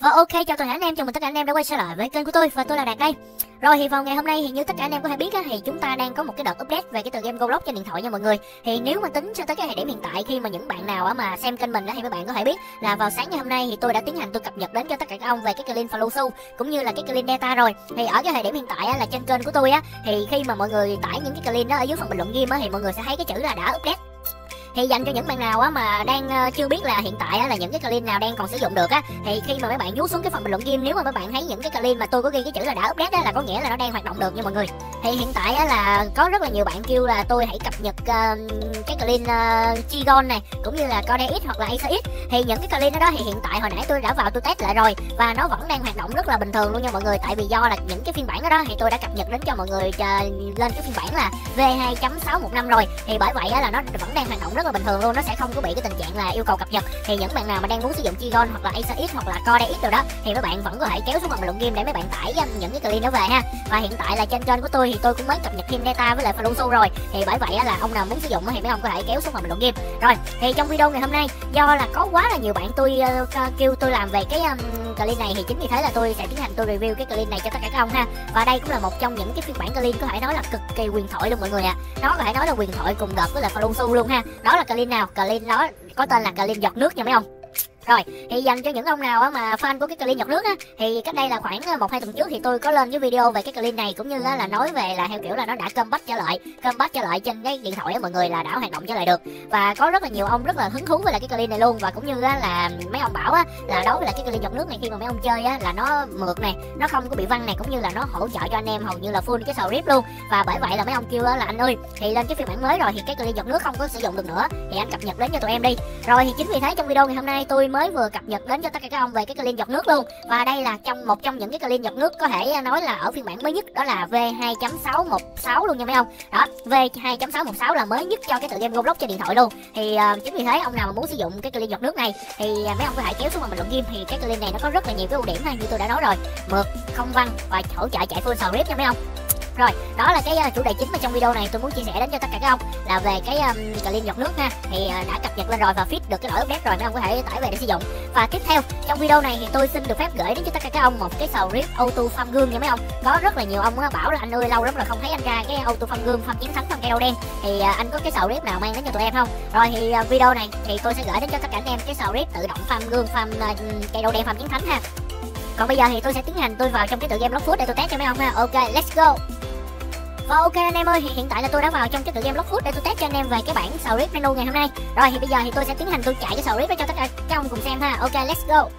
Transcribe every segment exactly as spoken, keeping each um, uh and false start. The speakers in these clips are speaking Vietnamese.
Ờ, ok, chào tất cả anh em, chào mừng tất cả anh em đã quay trở lại với kênh của tôi và tôi là Đạt đây. Rồi thì vào ngày hôm nay thì như tất cả anh em có thể biết á, thì chúng ta đang có một cái đợt update về cái tựa game Roblox trên điện thoại nha mọi người. Thì nếu mà tính cho tới cái thời điểm hiện tại, khi mà những bạn nào á mà xem kênh mình á thì các bạn có thể biết là vào sáng ngày hôm nay thì tôi đã tiến hành tôi cập nhật đến cho tất cả các ông về cái clean Falusu cũng như là cái clean Data rồi. Thì ở cái thời điểm hiện tại á, là trên kênh của tôi á, thì khi mà mọi người tải những cái clean đó ở dưới phần bình luận game á, thì mọi người sẽ thấy cái chữ là đã update. Thì dành cho những bạn nào á mà đang uh, chưa biết là hiện tại á là những cái clean nào đang còn sử dụng được á, thì khi mà mấy bạn vuốt xuống cái phần bình luận game, nếu mà mấy bạn thấy những cái clean mà tôi có ghi cái chữ là đã update á, là có nghĩa là nó đang hoạt động được nha mọi người. Thì hiện tại á là có rất là nhiều bạn kêu là tôi hãy cập nhật uh, cái clean uh, Chigon này cũng như là Core X hoặc là Acer X. Thì những cái clean đó, đó thì hiện tại hồi nãy tôi đã vào tôi test lại rồi và nó vẫn đang hoạt động rất là bình thường luôn nha mọi người. Tại vì do là những cái phiên bản đó, đó thì tôi đã cập nhật đến cho mọi người uh, lên cái phiên bản là V hai chấm sáu một năm rồi. Thì bởi vậy á là nó vẫn đang hoạt động rất là bình thường luôn, nó sẽ không có bị cái tình trạng là yêu cầu cập nhật. Thì những bạn nào mà đang muốn sử dụng Chigon hoặc là Acer X hoặc là Core X rồi đó, thì mấy bạn vẫn có thể kéo xuống phần bình luận game để mấy bạn tải những cái clean đó về ha. Và hiện tại là trên kênh của tôi thì tôi cũng mới cập nhật thêm data với lại Falusu rồi. Thì bởi vậy là ông nào muốn sử dụng thì mấy ông có thể kéo xuống phần bình luận game. Rồi thì trong video ngày hôm nay, do là có quá là nhiều bạn tôi uh, kêu tôi làm về cái um, clean này, thì chính vì thế là tôi sẽ tiến hành tôi review cái clean này cho tất cả các ông ha. Và đây cũng là một trong những cái phiên bản clean có thể nói là cực kỳ huyền thoại luôn mọi người ạ. À. Nó có thể nói là huyền thoại cùng đợt với lại Falusu luôn ha. Đó là clean nào? Clean đó có tên là clean giọt nước nha mấy ông. Rồi, thì dành cho những ông nào á mà fan của cái clean giọt nước á, thì cách đây là khoảng một hai tuần trước thì tôi có lên cái video về cái clean này, cũng như là nói về là theo kiểu là nó đã comeback trở lại, comeback trở lại trên cái điện thoại á mọi người, là đã hoạt động trở lại được. Và có rất là nhiều ông rất là hứng thú với lại cái clean này luôn, và cũng như là mấy ông bảo á là đối với lại cái clean giọt nước này, khi mà mấy ông chơi á là nó mượt này, nó không có bị văng này, cũng như là nó hỗ trợ cho anh em hầu như là full cái sầu rip luôn. Và bởi vậy là mấy ông kêu là anh ơi, thì lên cái phiên bản mới rồi thì cái clean giọt nước không có sử dụng được nữa, thì anh cập nhật đến cho tụi em đi. Rồi thì chính vì thế trong video ngày hôm nay tôi mới vừa cập nhật đến cho tất cả các ông về cái clean giọt nước luôn. Và đây là trong một trong những cái clean giọt nước có thể nói là ở phiên bản mới nhất, đó là V hai chấm sáu một sáu luôn nha mấy ông. Đó, V hai chấm sáu một sáu là mới nhất cho cái tựa game Roblox trên điện thoại luôn. Thì uh, chính vì thế ông nào mà muốn sử dụng cái clean giọt nước này thì uh, mấy ông có thể kéo xuống phần bình luận game. Thì cái clean này nó có rất là nhiều cái ưu điểm ha, như tôi đã nói rồi, mượt, không văng và hỗ trợ chạy full sầu rip nha mấy ông. Rồi, đó là cái uh, chủ đề chính mà trong video này tôi muốn chia sẻ đến cho tất cả các ông, là về cái um, clean giọt nước ha. Thì uh, đã cập nhật lên rồi và fit được cái lỗi update rồi, mấy ông có thể tải về để sử dụng. Và tiếp theo trong video này thì tôi xin được phép gửi đến cho tất cả các ông một cái sầu rip auto farm gương nha mấy ông. Có rất là nhiều ông bảo là anh ơi lâu lắm rồi không thấy anh ra cái auto farm gương, farm chiến thắng, farm cây đậu đen. Thì uh, anh có cái sầu rip nào mang đến cho tụi em không? Rồi thì uh, video này thì tôi sẽ gửi đến cho tất cả anh em cái sầu rip tự động farm gương, farm uh, cây đậu đen, farm chiến thắng ha. Còn bây giờ thì tôi sẽ tiến hành tôi vào trong cái tựa game Blox Fruit để tôi test cho mấy ông ha. Ok, let's go. Và ok anh em ơi, thì hiện tại là tôi đã vào trong cái tựa game Blox Fruit để tôi test cho anh em về cái bản sầu rip menu ngày hôm nay. Rồi thì bây giờ thì tôi sẽ tiến hành tôi chạy cái sầu rip cho tất cả các ông cùng xem ha. Ok, let's go.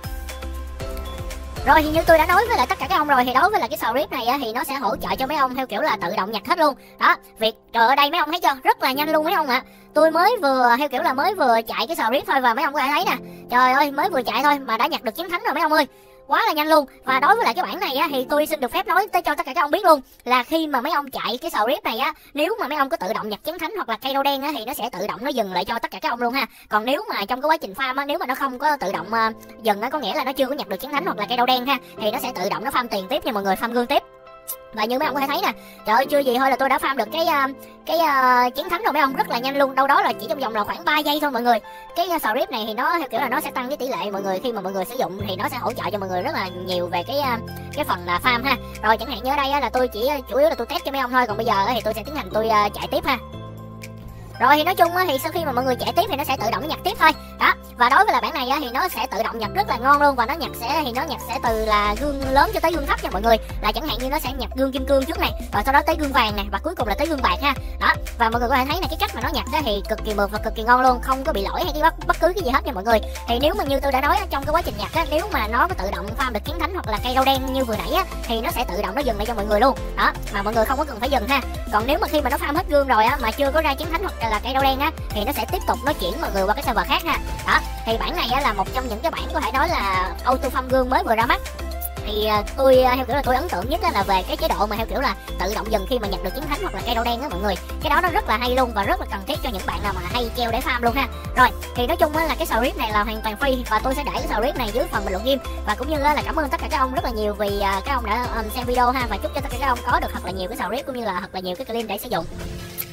Rồi thì như tôi đã nói với lại tất cả các ông rồi, thì đối với lại cái sầu rip này á, thì nó sẽ hỗ trợ cho mấy ông theo kiểu là tự động nhặt hết luôn. Đó, việc trời ở đây mấy ông thấy chưa, rất là nhanh luôn mấy ông ạ. À. Tôi mới vừa theo kiểu là mới vừa chạy cái sầu rip thôi và mấy ông có thể thấy nè. Trời ơi, mới vừa chạy thôi mà đã nhặt được chiến thắng rồi mấy ông ơi. Quá là nhanh luôn. Và đối với lại cái bản này á, thì tôi xin được phép nói tới cho tất cả các ông biết luôn, là khi mà mấy ông chạy cái sầu rip này á, nếu mà mấy ông có tự động nhặt chiến thánh hoặc là cây đậu đen á, thì nó sẽ tự động nó dừng lại cho tất cả các ông luôn ha. Còn nếu mà trong cái quá trình farm á, nếu mà nó không có tự động uh, dừng á, có nghĩa là nó chưa có nhặt được chiến thánh hoặc là cây đậu đen ha, thì nó sẽ tự động nó farm tiền tiếp nha mọi người, farm gương tiếp. Và như mấy ông có thể thấy nè, trời ơi chưa gì thôi là tôi đã farm được cái uh, cái uh, chiến thánh rồi mấy ông, rất là nhanh luôn, đâu đó là chỉ trong vòng là khoảng ba giây thôi mọi người. Cái uh, sầu rip này thì nó theo kiểu là nó sẽ tăng cái tỷ lệ mọi người, khi mà mọi người sử dụng thì nó sẽ hỗ trợ cho mọi người rất là nhiều về cái uh, cái phần uh, farm ha. Rồi chẳng hạn như ở đây uh, là tôi chỉ uh, chủ yếu là tôi test cho mấy ông thôi, còn bây giờ uh, thì tôi sẽ tiến hành tôi uh, chạy tiếp ha. Rồi thì nói chung á, thì sau khi mà mọi người chạy tiếp thì nó sẽ tự động nó nhặt tiếp thôi. Đó. Và đối với là bản này á, thì nó sẽ tự động nhặt rất là ngon luôn, và nó nhặt sẽ thì nó nhặt sẽ từ là gương lớn cho tới gương thấp nha mọi người. Là chẳng hạn như nó sẽ nhặt gương kim cương trước này, rồi sau đó tới gương vàng này, và cuối cùng là tới gương bạc ha. Đó. Và mọi người có thể thấy là cái cách mà nó nhặt á thì cực kỳ mượt và cực kỳ ngon luôn, không có bị lỗi hay cái bất, bất cứ cái gì hết nha mọi người. Thì nếu mà như tôi đã nói trong cái quá trình nhặt á, nếu mà nó có tự động farm được chiến thánh hoặc là cây đậu đen như vừa nãy á, thì nó sẽ tự động nó dừng lại cho mọi người luôn. Đó, mà mọi người không có cần phải dừng ha. Còn nếu mà khi mà nó farm hết gương rồi á mà chưa có ra chiến thánh hoặc là cây đậu đen á, thì nó sẽ tiếp tục nó chuyển mọi người qua cái server khác ha. Đó, thì bản này á, là một trong những cái bản có thể nói là auto farm gương mới vừa ra mắt. Thì uh, tôi uh, theo kiểu là tôi ấn tượng nhất là về cái chế độ mà theo kiểu là tự động dừng khi mà nhặt được chiến thánh hoặc là cây đậu đen á mọi người. Cái đó nó rất là hay luôn và rất là cần thiết cho những bạn nào mà hay treo để farm luôn ha. Rồi thì nói chung á, là cái sầu rip này là hoàn toàn free, và tôi sẽ để cái sầu rip này dưới phần bình luận game. Và cũng như là, là cảm ơn tất cả các ông rất là nhiều vì uh, các ông đã um, xem video ha, và chúc cho tất cả các ông có được thật là nhiều cái sầu rip cũng như là thật là nhiều cái clean để sử dụng.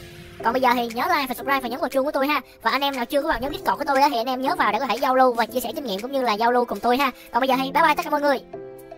Còn bây giờ thì nhớ like và subscribe và nhấn vào chuông của tôi ha. Và anh em nào chưa có vào nhóm Discord của tôi á thì anh em nhớ vào để có thể giao lưu và chia sẻ kinh nghiệm cũng như là giao lưu cùng tôi ha. Còn bây giờ thì bye bye tất cả mọi người.